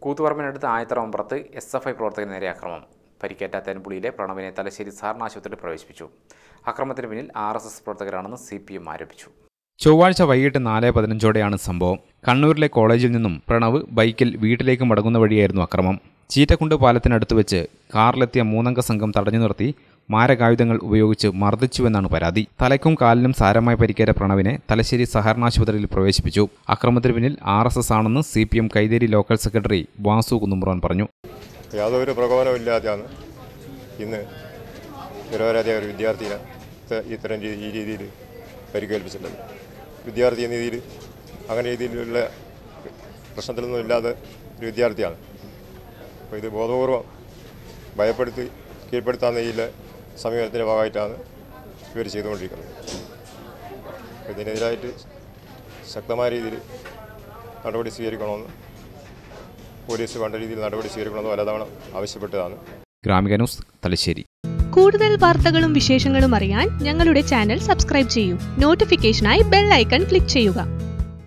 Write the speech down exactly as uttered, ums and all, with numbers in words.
കൂത്തുപറമ്പിനടുത്ത് ആയത്തറമ്പുറത്ത് S F I പ്രവർത്തകന് നേരെ അക്രമം. പരിക്കേറ്റ തെൻപുളിയിലെ പ്രണവിനെ തലശ്ശേരി സഹകരണ ആശുപത്രിയിൽ പ്രവേശിപ്പിച്ചു. അക്രമത്തിന് പിന്നിൽ ആർ എസ് എസ് പ്രവർത്തകരാണെന്ന് സി പി എം ആരോപിച്ചു. ചൊവ്വാഴ്ച വൈകിട്ട് നാല് പതിനഞ്ചോടെയാണ് സംഭവം. കണ്ണൂരിലെ കോളേജിൽ നിന്നും പ്രണവ് ബൈക്കിൽ വീട്ടിലേക്ക് മടങ്ങുന്ന വഴിയായിരുന്നു അക്രമം. ചീറ്റക്കുണ്ട് പാലത്തിനടുത്ത് വെച്ച് കാറിലെത്തിയ മൂന്നംഗ സംഘം തടഞ്ഞു നിർത്തി മാരകായുധങ്ങൾ ഉപയോഗിച്ച് മർദ്ദിച്ചുവെന്നാണ് പരാതി. തലയ്ക്കും കാലിനും സാരമായി പരിക്കേറ്റ പ്രണവിനെ തലശ്ശേരി സഹകരണ ആശുപത്രിയിൽ പ്രവേശിപ്പിച്ചു. അക്രമത്തിന് പിന്നിൽ ആർ എസ് എസ് ആണെന്ന് C P M Kaitheri local secretary Vasu Kunnumbron പറഞ്ഞു. യാതൊരു പ്രകോപനമില്ലാതെയാണ് ഇന്ന് നിരവധി ഒരു വിദ്യാർത്ഥിയെ ഇത്തരം ഈ രീതിയിൽ പരിക്കേൽപ്പിച്ചിട്ടുള്ളത്. വിദ്യാർത്ഥി എന്ന രീതിയിൽ അങ്ങനെ രീതിയിലുള്ള പ്രശ്നത്തിലൊന്നും ഇല്ലാതെ ഒരു വിദ്യാർത്ഥിയാണ്. അപ്പോൾ ഇത് ബോധപൂർവം ഭയപ്പെടുത്തി കീഴ്പ്പെടുത്താവുന്ന ഈ സമീപനത്തിൻ്റെ ഭാഗമായിട്ടാണ് ഇവർ ചെയ്തുകൊണ്ടിരിക്കുന്നത്. ഇതിനെതിരായിട്ട് ശക്തമായ രീതിയിൽ നടപടി സ്വീകരിക്കണമെന്ന് പോലീസ് വേണ്ട രീതിയിൽ നടപടി സ്വീകരിക്കണമെന്ന് പലതവണ ആവശ്യപ്പെട്ടതാണ്. ഗ്രാമിക ന്യൂസ്, തലശ്ശേരി. കൂടുതൽ വാർത്തകളും വിശേഷങ്ങളും അറിയാൻ ഞങ്ങളുടെ ചാനൽ സബ്സ്ക്രൈബ് ചെയ്യൂ. നോട്ടിഫിക്കേഷനായി ബെൽ ഐക്കൺ ക്ലിക്ക് ചെയ്യുക.